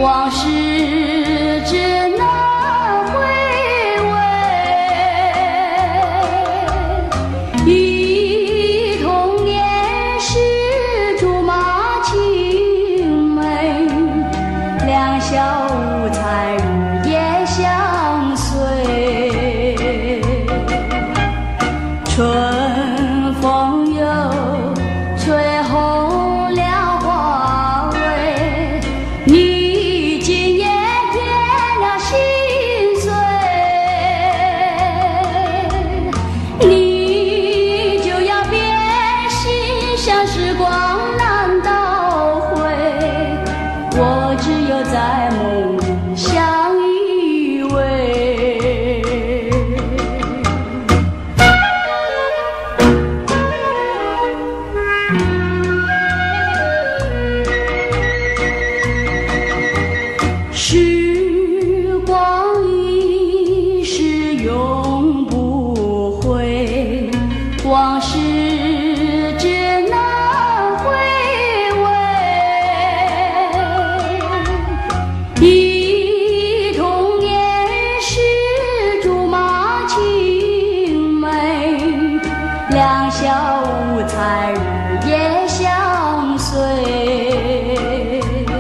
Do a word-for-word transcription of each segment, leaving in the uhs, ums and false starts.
往事只能回味，忆童年时竹马青梅，两小无猜日夜相随。春风又吹红了花蕊，你今夜添了心碎，你就要变心，像时光难倒回，我只有在梦里相依偎。时光一逝永不回，往事只能回味，忆童年时竹马青梅，两小无猜日夜相随。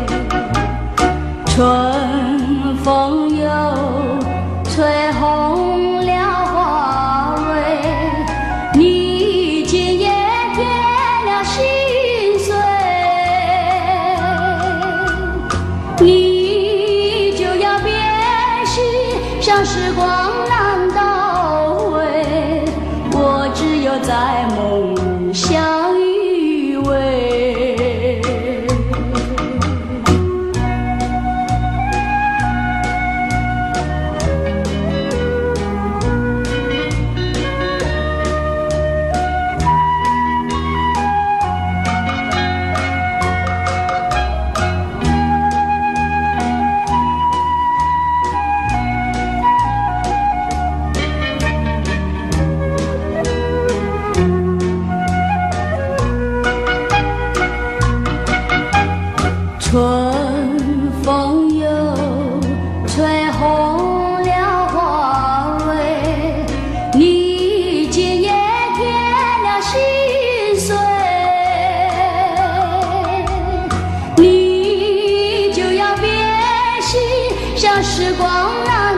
春风又吹红了花蕊，你今夜添了心碎，你就要变心，像时光难倒回，我只有在梦里相依偎。春风又吹红了花蕊，你今夜添了心碎，你就要变心，像时光难